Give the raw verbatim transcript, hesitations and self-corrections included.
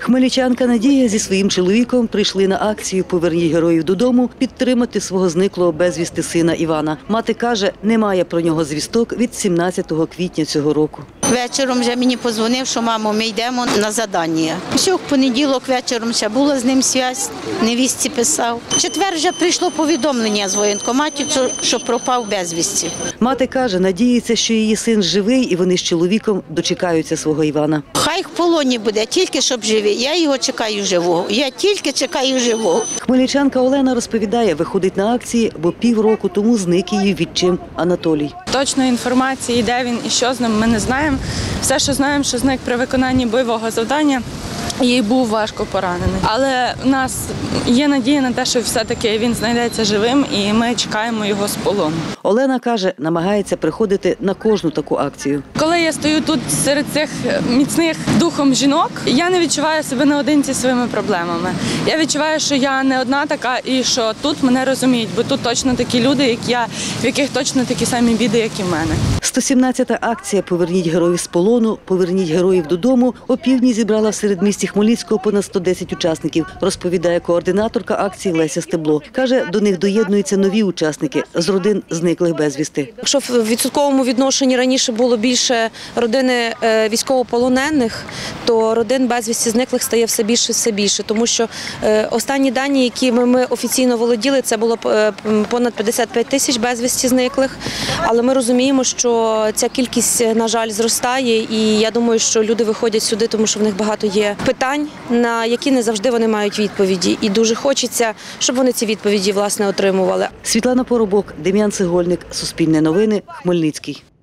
Хмельничанка Надія зі своїм чоловіком прийшли на акцію «Поверніть героїв додому» підтримати свого зниклого безвісти сина Івана. Мати каже, немає про нього звісток від сімнадцятого квітня цього року. Вечором вже мені подзвонив, що мамо, ми йдемо на завдання. Ще в понеділок вечором ще була з ним зв'язь, невістці писав. В четвер вже прийшло повідомлення з воєнкомату, що пропав безвісті. Мати каже, надіється, що її син живий і вони з чоловіком дочекаються свого Івана. Хай в полоні буде, тільки щоб живий. Я його чекаю живого. Я тільки чекаю живого. Хмельничанка Олена розповідає, виходить на акції, бо півроку тому зник її відчим Анатолій. Точної інформації, де він і що з ним, ми не знаємо. Все, що знаємо, що зник при виконанні бойового завдання, і був важко поранений. Але в нас є надія на те, що все-таки він знайдеться живим і ми чекаємо його з полону. Олена каже, намагається приходити на кожну таку акцію. Коли я стою тут серед цих міцних духом жінок, я не відчуваю себе наодинці зі своїми проблемами. Я відчуваю, що я не одна така і що тут мене розуміють, бо тут точно такі люди, як я, в яких точно такі самі біди, як і в мене. сто сімнадцята акція «Поверніть героїв з полону», «Поверніть героїв додому» опівдні зібрала в середмісті Хмельницького понад сто десять учасників, розповідає координаторка акції Леся Стебло. Каже, до них доєднуються нові учасники з родин зниклих безвісти. Якщо в відсотковому відношенні раніше було більше родини військовополонених, то родин безвісті зниклих стає все більше і все більше. Тому що останні дані, які ми офіційно володіли, це було понад п'ятдесят п'ять тисяч безвісті зниклих. Але ми розуміємо, що ця кількість, на жаль, зростає. І я думаю, що люди виходять сюди, тому що в них багато є питань, на які не завжди вони мають відповіді. І дуже хочеться, щоб вони ці відповіді, власне, отримували. Світлана Поробок, Дем'ян Цегольник, Суспільне новини, Хмельницький.